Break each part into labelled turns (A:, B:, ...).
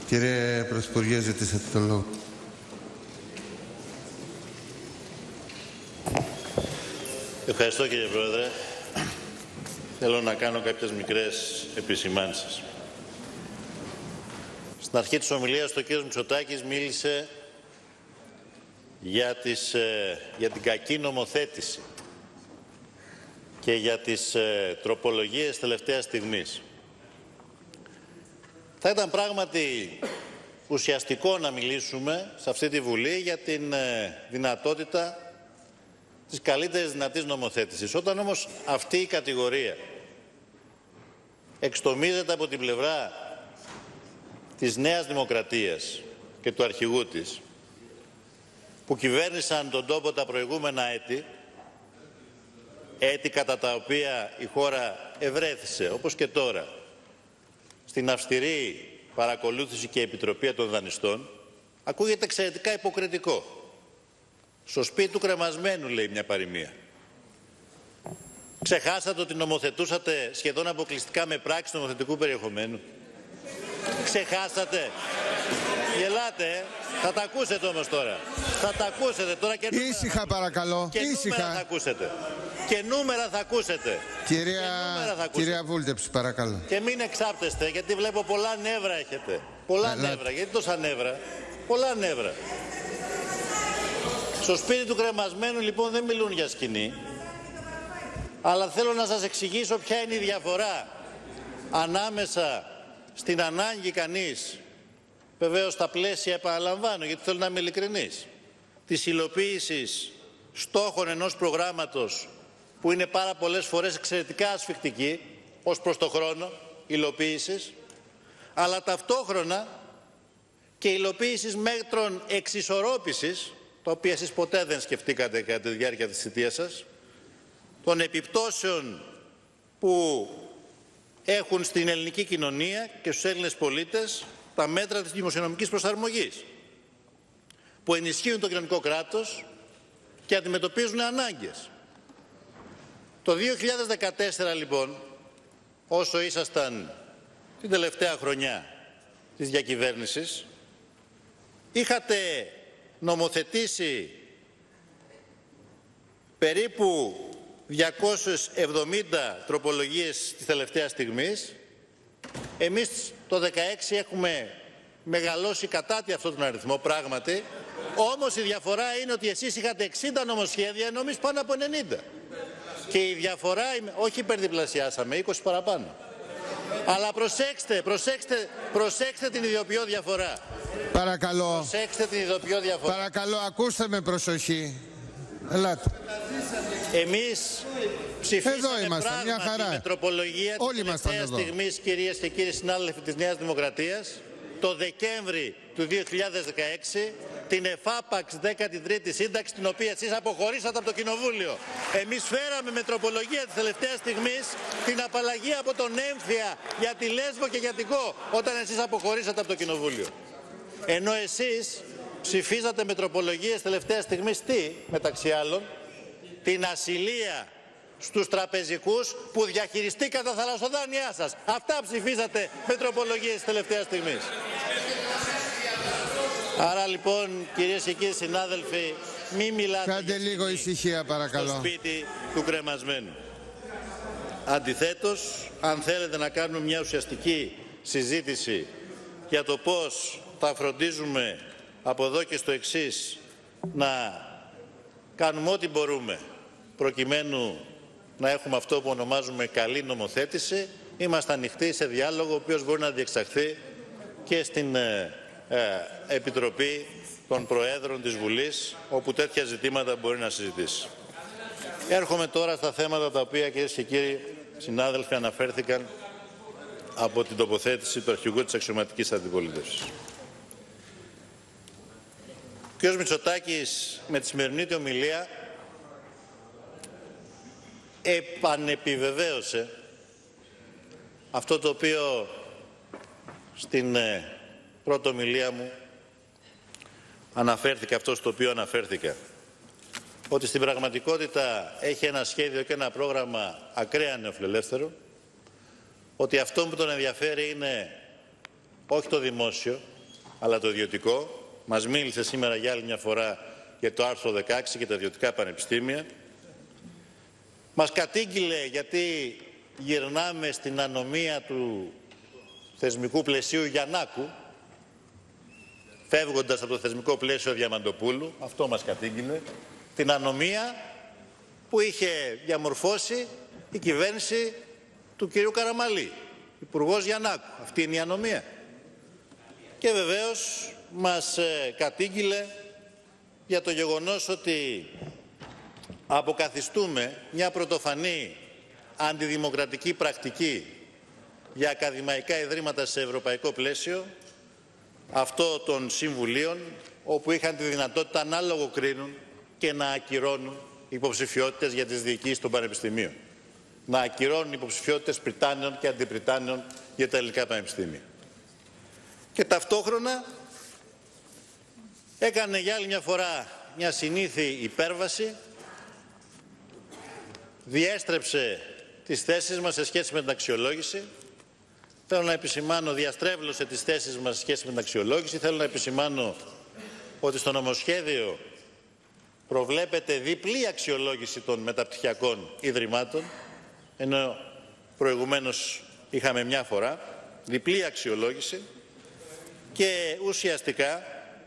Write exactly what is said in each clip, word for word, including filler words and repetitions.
A: Κύριε Πρωθυπουργέ, ζητήσατε το λόγο.
B: Ευχαριστώ, κύριε Πρόεδρε. Θέλω να κάνω κάποιες μικρές επισημάνσεις. Στην αρχή της ομιλίας του, ο κύριος Μητσοτάκης μίλησε για, τις, ε, για την κακή νομοθέτηση και για τις ε, τροπολογίες τελευταίας στιγμής. Θα ήταν πράγματι ουσιαστικό να μιλήσουμε σε αυτή τη Βουλή για την ε, δυνατότητα της καλύτερης δυνατής νομοθέτησης. Όταν όμως αυτή η κατηγορία εξτομίζεται από την πλευρά της Νέας Δημοκρατίας και του αρχηγού της, που κυβέρνησαν τον τόπο τα προηγούμενα έτη, έτη κατά τα οποία η χώρα ευρέθησε, όπως και τώρα, στην αυστηρή παρακολούθηση και επιτροπή των δανειστών, ακούγεται εξαιρετικά υποκριτικό. Στο σπίτι του κρεμασμένου, λέει μια παροιμία. Ξεχάσατε ότι νομοθετούσατε σχεδόν αποκλειστικά με πράξεις νομοθετικού περιεχομένου. Ξεχάσατε. Γελάτε, ε. Θα τα ακούσετε όμως τώρα. Θα τα ακούσετε τώρα και νούμερα.
A: Ήσυχα παρακαλώ.
B: Και
A: Ήσυχα.
B: νούμερα θα ακούσετε. Και νούμερα θα ακούσετε.
A: Κυρία,
B: θα ακούσετε.
A: κυρία Βούλτεψη, παρακαλώ.
B: Και μην εξάπτεστε, γιατί βλέπω πολλά νεύρα έχετε. Πολλά Ελάτε. νεύρα. Γιατί τόσα νεύρα. Πολλά νεύρα. Στο σπίτι του κρεμασμένου λοιπόν δεν μιλούν για σκηνή, αλλά θέλω να σας εξηγήσω ποια είναι η διαφορά ανάμεσα στην ανάγκη κανείς, βεβαίως στα πλαίσια, επαναλαμβάνω γιατί θέλω να είμαι ειλικρινής, της υλοποίησης στόχων ενός προγράμματος που είναι πάρα πολλές φορές εξαιρετικά ασφικτική ως προς το χρόνο υλοποίησης, αλλά ταυτόχρονα και υλοποίησης μέτρων εξισορρόπησης, τα οποία εσείς ποτέ δεν σκεφτήκατε κατά τη διάρκεια της θητείας σας, των επιπτώσεων που έχουν στην ελληνική κοινωνία και στους Έλληνες πολίτες τα μέτρα της δημοσιονομικής προσαρμογής, που ενισχύουν το κοινωνικό κράτος και αντιμετωπίζουν ανάγκες. Το δύο χιλιάδες δεκατέσσερα λοιπόν, όσο ήσασταν την τελευταία χρονιά της διακυβέρνησης, είχατε νομοθετήσει περίπου διακόσιες εβδομήντα τροπολογίες της τελευταίας στιγμής. Εμείς το δεκαέξι έχουμε μεγαλώσει κατά τη αυτόν τον αριθμό πράγματι, όμως η διαφορά είναι ότι εσείς είχατε εξήντα νομοσχέδια ενώ εμείς πάνω από ενενήντα. Και η διαφορά, όχι υπερδιπλασιάσαμε, είκοσι παραπάνω. Αλλά προσέξτε, προσέξτε, προσέξτε την ιδιοποιώ διαφορά.
A: Παρακαλώ.
B: Προσέξτε την ιδιοποιώ διαφορά.
A: Παρακαλώ, ακούστε με προσοχή. Ελάτε.
B: Εμείς ψηφίσαμε
A: εδώ είμαστε,
B: πράγματι
A: μια χαρά.
B: με τροπολογία της τελευταίας στιγμής, κυρίες και κύριοι συνάδελφοι της Νέας Δημοκρατίας, το Δεκέμβρη του δύο χιλιάδες δεκαέξι, την εφάπαξ δέκατη τρίτη σύνταξη, την οποία εσείς αποχωρήσατε από το Κοινοβούλιο. Εμείς φέραμε με τροπολογία της τελευταίας στιγμής την απαλλαγή από τον έμφυα για τη Λέσβο και για την Κο, όταν εσείς αποχωρήσατε από το Κοινοβούλιο. Ενώ εσείς ψηφίζατε με τροπολογίες τελευταίας στιγμής τι, μεταξύ άλλων, την ασυλία στους τραπεζικούς που διαχειριστήκατε τα θαλασσοδάνειά σας. Αυτά ψηφίζατε με τροπολογίες τελευταίας στιγμής. Άρα λοιπόν, κυρίες και κύριοι συνάδελφοι, μη μιλάτε
A: Κάντε λίγο ησυχία, παρακαλώ.
B: στο σπίτι του κρεμασμένου. Αντιθέτως, αν θέλετε να κάνουμε μια ουσιαστική συζήτηση για το πώς θα φροντίζουμε από εδώ και στο εξής να κάνουμε ό,τι μπορούμε προκειμένου να έχουμε αυτό που ονομάζουμε καλή νομοθέτηση, είμαστε ανοιχτοί σε διάλογο ο οποίος μπορεί να διεξαχθεί και στην ε, ε, Επιτροπή των Προέδρων της Βουλής, όπου τέτοια ζητήματα μπορεί να συζητήσει. Έρχομαι τώρα στα θέματα τα οποία, κυρίες και κύριοι συνάδελφοι, αναφέρθηκαν από την τοποθέτηση του αρχηγού της αξιωματικής αντιπολίτευσης. Ο κ. Μητσοτάκης με τη σημερινή του ομιλία επανεπιβεβαίωσε αυτό το οποίο στην ε, πρώτη ομιλία μου αναφέρθηκα, αυτό στο οποίο αναφέρθηκα, ότι στην πραγματικότητα έχει ένα σχέδιο και ένα πρόγραμμα ακραία νεοφιλελεύθερο, ότι αυτό που τον ενδιαφέρει είναι όχι το δημόσιο, αλλά το ιδιωτικό. Μας μίλησε σήμερα για άλλη μια φορά για το άρθρο δεκαέξι και τα ιδιωτικά πανεπιστήμια. Μας κατήγγειλε γιατί γυρνάμε στην ανομία του θεσμικού πλαισίου Γιαννάκου, φεύγοντας από το θεσμικό πλαίσιο Διαμαντοπούλου. Αυτό μας κατήγγειλε. Την ανομία που είχε διαμορφώσει η κυβέρνηση του κυρίου Καραμαλή, υπουργός Γιαννάκου. Αυτή είναι η ανομία. Και βεβαίως μας κατήγγειλε για το γεγονός ότι αποκαθιστούμε μια πρωτοφανή αντιδημοκρατική πρακτική για ακαδημαϊκά ιδρύματα σε ευρωπαϊκό πλαίσιο, αυτό των συμβουλίων, όπου είχαν τη δυνατότητα να λογοκρίνουν και να ακυρώνουν υποψηφιότητες για τις διοικήσεις των πανεπιστημίων. Να ακυρώνουν υποψηφιότητες πριτάνεων και αντιπριτάνεων για τα ελληνικά πανεπιστήμια. Και ταυτόχρονα έκανε για άλλη μια φορά μια συνήθη υπέρβαση, διέστρεψε τις θέσεις μας σε σχέση με την αξιολόγηση. Θέλω να επισημάνω, διαστρέβλωσε τις θέσεις μας σε σχέση με την αξιολόγηση. Θέλω να επισημάνω ότι στο νομοσχέδιο προβλέπεται διπλή αξιολόγηση των μεταπτυχιακών ιδρυμάτων, ενώ προηγουμένως είχαμε μια φορά, διπλή αξιολόγηση. Και ουσιαστικά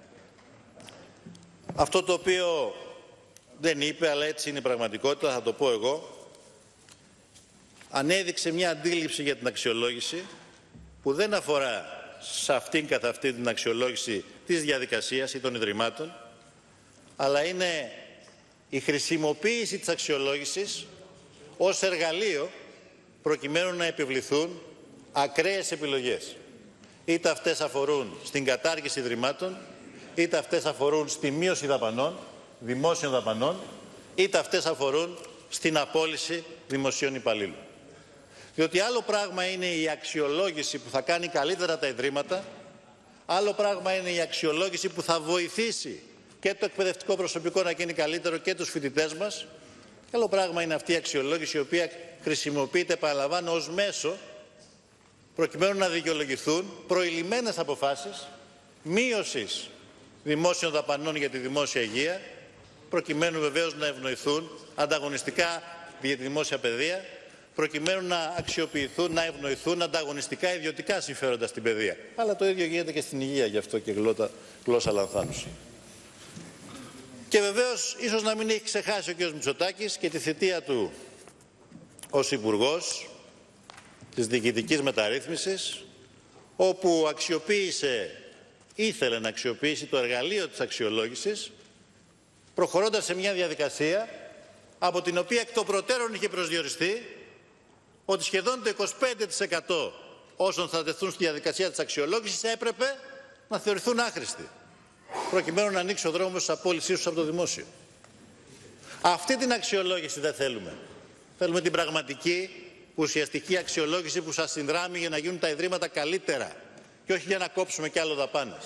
B: αυτό το οποίο δεν είπε, αλλά έτσι είναι η πραγματικότητα, θα το πω εγώ, ανέδειξε μια αντίληψη για την αξιολόγηση που δεν αφορά σε αυτήν καθ' αυτή την αξιολόγηση της διαδικασίας ή των ιδρυμάτων, αλλά είναι η χρησιμοποίηση της αξιολόγησης ως εργαλείο προκειμένου να επιβληθούν ακραίες επιλογές. Είτε αυτές αφορούν στην κατάργηση ιδρυμάτων, είτε αυτές αφορούν στη μείωση δαπανών, δημόσιων δαπανών, είτε αυτές αφορούν στην απόλυση δημοσίων υπαλλήλων. Διότι άλλο πράγμα είναι η αξιολόγηση που θα κάνει καλύτερα τα ιδρύματα, άλλο πράγμα είναι η αξιολόγηση που θα βοηθήσει και το εκπαιδευτικό προσωπικό να γίνει καλύτερο και τους φοιτητές μας, και άλλο πράγμα είναι αυτή η αξιολόγηση η οποία χρησιμοποιείται, επαναλαμβάνω, ως μέσο προκειμένου να δικαιολογηθούν προηλημμένες αποφάσεις μείωσης δημόσιων δαπανών για τη δημόσια υγεία, προκειμένου βεβαίως να ευνοηθούν ανταγωνιστικά για τη δημόσια παιδεία, προκειμένου να αξιοποιηθούν, να ευνοηθούν ανταγωνιστικά ιδιωτικά συμφέροντα στην παιδεία. Αλλά το ίδιο γίνεται και στην υγεία, γι' αυτό και γλώσσα, γλώσσα λανθάνουσα. Και βεβαίως ίσως να μην έχει ξεχάσει ο κ. Μητσοτάκης και τη θητεία του ως Υπουργός της Διοικητικής Μεταρρύθμισης, όπου αξιοποίησε, ήθελε να αξιοποιήσει το εργαλείο της αξιολόγησης, προχωρώντας σε μια διαδικασία από την οποία εκ των προτέρων είχε προσδιοριστεί ότι σχεδόν το είκοσι πέντε τοις εκατό όσων θα τεθούν στη διαδικασία της αξιολόγησης έπρεπε να θεωρηθούν άχρηστοι, προκειμένου να ανοίξει ο δρόμος της απόλυσής τους από το δημόσιο. Αυτή την αξιολόγηση δεν θέλουμε. Θέλουμε την πραγματική, ουσιαστική αξιολόγηση που σας συνδράμει για να γίνουν τα ιδρύματα καλύτερα και όχι για να κόψουμε κι άλλο δαπάνες.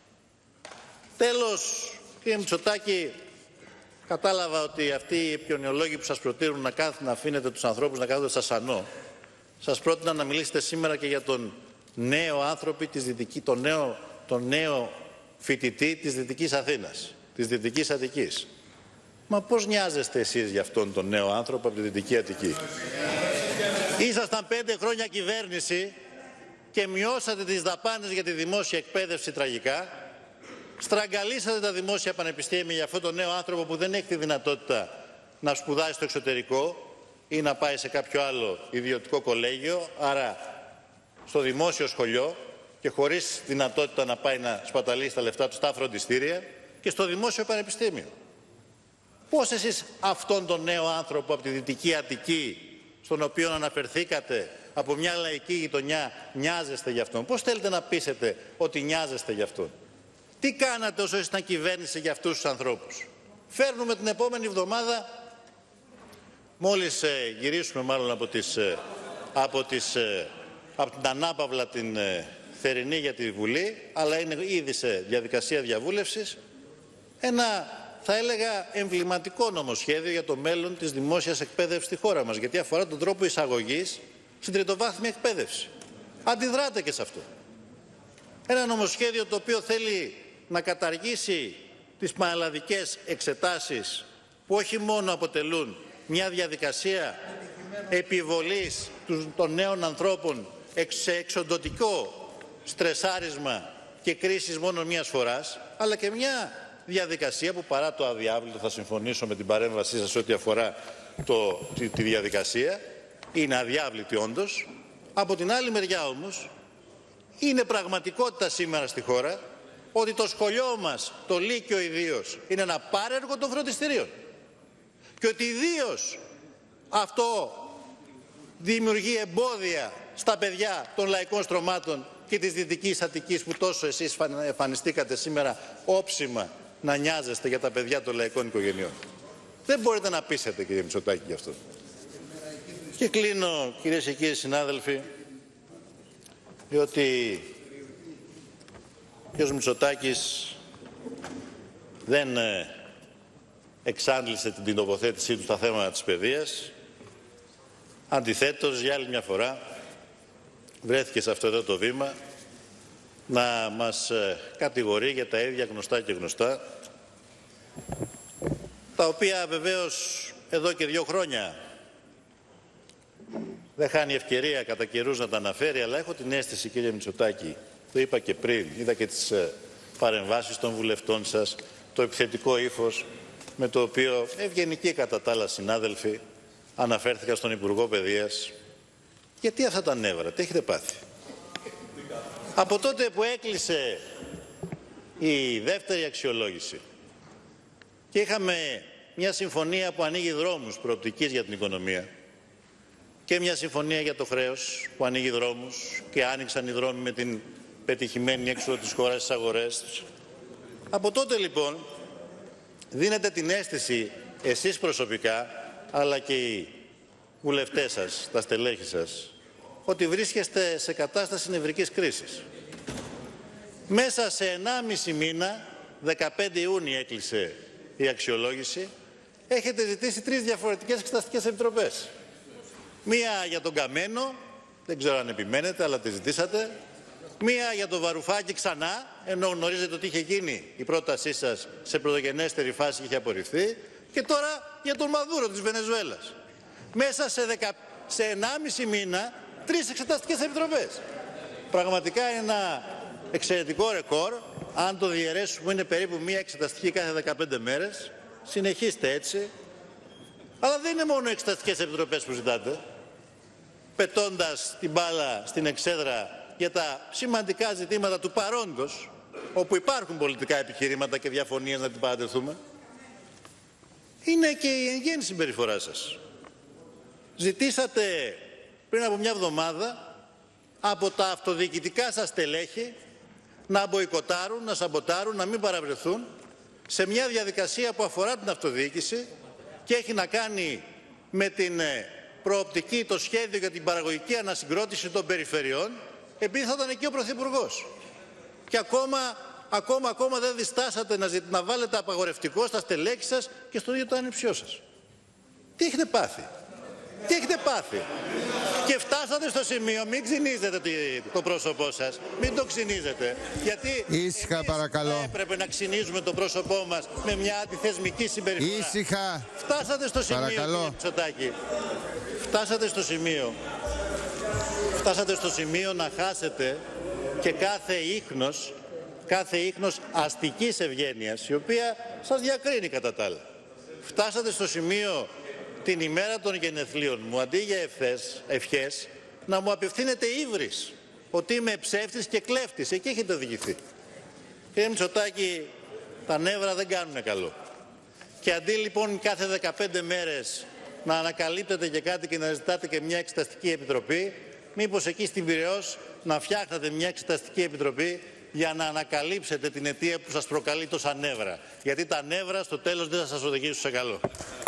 B: Τέλος, κύριε Μητσοτάκη, κατάλαβα ότι αυτοί οι επικοινωνιολόγοι που σας προτείνουν να, κάθ, να αφήνετε τους ανθρώπους να κάθονται στα σανό, σας πρότεινα να μιλήσετε σήμερα και για τον νέο άνθρωπο, της Δυτικής, τον, νέο, τον νέο φοιτητή της Δυτικής Αθήνας, της Δυτικής Αττικής. Μα πώς νοιάζεστε εσείς για αυτόν τον νέο άνθρωπο από τη Δυτική Αττική? Ήσασταν πέντε χρόνια κυβέρνηση και μειώσατε τις δαπάνες για τη δημόσια εκπαίδευση τραγικά. Στραγγαλίσατε τα δημόσια πανεπιστήμια για αυτόν τον νέο άνθρωπο που δεν έχει τη δυνατότητα να σπουδάσει στο εξωτερικό ή να πάει σε κάποιο άλλο ιδιωτικό κολέγιο, άρα στο δημόσιο σχολείο, και χωρίς δυνατότητα να πάει να σπαταλήσει τα λεφτά του στα φροντιστήρια, και στο δημόσιο πανεπιστήμιο. Πώς εσείς αυτόν τον νέο άνθρωπο από τη Δυτική Αττική, στον οποίο αναφερθήκατε, από μια λαϊκή γειτονιά, νοιάζεστε γι' αυτόν? Πώς θέλετε να πείσετε ότι νοιάζεστε γι' αυτόν? Τι κάνατε όσο ήσασταν κυβέρνηση για αυτούς τους ανθρώπους? Φέρνουμε την επόμενη εβδομάδα, μόλις ε, γυρίσουμε μάλλον από, τις, ε, από, τις, ε, από την ανάπαυλα την ε, θερινή για τη Βουλή, αλλά είναι ήδη σε διαδικασία διαβούλευσης, ένα, θα έλεγα, εμβληματικό νομοσχέδιο για το μέλλον της δημόσιας εκπαίδευσης στη χώρα μας, γιατί αφορά τον τρόπο εισαγωγής στην τριτοβάθμια εκπαίδευση. Αντιδράτε και σε αυτό. Ένα νομοσχέδιο το οποίο θέλει να καταργήσει τις πανελλαδικές εξετάσεις που όχι μόνο αποτελούν μια διαδικασία επιβολής των νέων ανθρώπων σε εξοντωτικό στρεσάρισμα και κρίσεις μόνο μιας φοράς, αλλά και μια διαδικασία που παρά το αδιάβλητο, θα συμφωνήσω με την παρέμβασή σας ό,τι αφορά το, τη, τη διαδικασία, είναι αδιάβλητη όντως. Από την άλλη μεριά όμως είναι πραγματικότητα σήμερα στη χώρα ότι το σχολείο μας, το Λύκειο ιδίως, είναι ένα πάρεργο των φροντιστηρίων και ότι ιδίως αυτό δημιουργεί εμπόδια στα παιδιά των λαϊκών στρωμάτων και της Δυτικής Αττικής που τόσο εσείς εμφανιστήκατε σήμερα όψιμα να νοιάζεστε για τα παιδιά των λαϊκών οικογενειών. Δεν μπορείτε να πείσετε, κύριε Μητσοτάκη, γι' αυτό. Και κλείνω, κυρίες και κύριοι συνάδελφοι, διότι ο κ. Μητσοτάκης δεν εξάντλησε την τοποθέτησή του στα θέματα της παιδείας. Αντιθέτως, για άλλη μια φορά, βρέθηκε σε αυτό εδώ το βήμα να μας κατηγορεί για τα ίδια γνωστά και γνωστά, τα οποία βεβαίως εδώ και δύο χρόνια δεν χάνει ευκαιρία κατά καιρούς να τα αναφέρει, αλλά έχω την αίσθηση, κύριε Μητσοτάκη, το είπα και πριν, είδα και τις παρεμβάσεις των βουλευτών σας, το επιθετικό ύφος με το οποίο ευγενικοί κατά τα άλλα συνάδελφοι αναφέρθηκα στον Υπουργό Παιδείας. Γιατί αυτά τα νεύρα, τι έχετε πάθει? Από τότε που έκλεισε η δεύτερη αξιολόγηση και είχαμε μια συμφωνία που ανοίγει δρόμους προοπτικής για την οικονομία και μια συμφωνία για το χρέος που ανοίγει δρόμους και άνοιξαν οι δρόμοι με την πετυχημένη έξοδο της χώρας στις αγορές. Από τότε λοιπόν δίνετε την αίσθηση εσείς προσωπικά, αλλά και οι βουλευτές σας, τα στελέχη σας, ότι βρίσκεστε σε κατάσταση νευρικής κρίσης. Μέσα σε ενάμιση μήνα, δεκαπέντε Ιουνίου έκλεισε η αξιολόγηση, έχετε ζητήσει τρεις διαφορετικές εξεταστικές επιτροπές. Μία για τον Καμένο, δεν ξέρω αν επιμένετε, αλλά τη ζητήσατε. Μία για το Βαρουφάκη ξανά, ενώ γνωρίζετε ότι είχε γίνει η πρότασή σας σε πρωτογενέστερη φάση και είχε απορριφθεί. Και τώρα για τον Μαδούρο της Βενεζουέλας. Μέσα σε, δεκα... σε ενάμιση μήνα, τρεις εξεταστικές επιτροπές. Πραγματικά είναι ένα εξαιρετικό ρεκόρ. Αν το διαιρέσουμε είναι περίπου μία εξεταστική κάθε δεκαπέντε μέρες. Συνεχίστε έτσι. Αλλά δεν είναι μόνο εξεταστικές επιτροπές που ζητάτε, πετώντας την μπάλα στην εξέδρα για τα σημαντικά ζητήματα του παρόντος, όπου υπάρχουν πολιτικά επιχειρήματα και διαφωνίες να την παρατεθούμε. Είναι και η εν γέννη συμπεριφορά σας. Ζητήσατε πριν από μια εβδομάδα από τα αυτοδιοικητικά σας στελέχη να μποϊκοτάρουν, να σαμποτάρουν, να μην παραβρεθούν σε μια διαδικασία που αφορά την αυτοδιοίκηση και έχει να κάνει με την προοπτική, το σχέδιο για την παραγωγική ανασυγκρότηση των περιφερειών, επειδή θα ήταν εκεί ο Πρωθυπουργός. Και ακόμα, ακόμα, ακόμα δεν διστάσατε να, να βάλετε απαγορευτικό στα στελέχη σας και στο ίδιο το ανιψιό σας. Τι έχετε πάθει? Τι έχετε πάθει? Και φτάσατε στο σημείο, μην ξυνίζετε το πρόσωπό σας, μην το ξυνίζετε, γιατί
A: ήσυχα παρακαλώ.
B: Έπρεπε να ξυνίζουμε το πρόσωπό μας με μια αντιθεσμική συμπεριφορά.
A: Ήσυχα.
B: Φτάσατε στο σημείο,
A: παρακαλώ.
B: Κύριε Μητσοτάκη, φτάσατε στο σημείο, φτάσατε στο σημείο να χάσετε και κάθε ίχνος, κάθε ίχνος αστικής ευγένειας, η οποία σας διακρίνει κατά τα άλλα. Φτάσατε στο σημείο την ημέρα των γενεθλίων μου, αντί για ευχές, ευχές, να μου απευθύνετε ύβρις, ότι είμαι ψεύτης και κλέφτης. Εκεί έχετε οδηγηθεί. Κύριε Μητσοτάκη, τα νεύρα δεν κάνουν καλό. Και αντί λοιπόν κάθε δεκαπέντε μέρες να ανακαλύπτετε και κάτι και να ζητάτε και μια εξεταστική επιτροπή, μήπως εκεί στην Πειραιώς να φτιάχνετε μια εξεταστική επιτροπή για να ανακαλύψετε την αιτία που σας προκαλεί τόσα νεύρα. Γιατί τα νεύρα στο τέλος δεν θα σας οδηγήσουν σε καλό.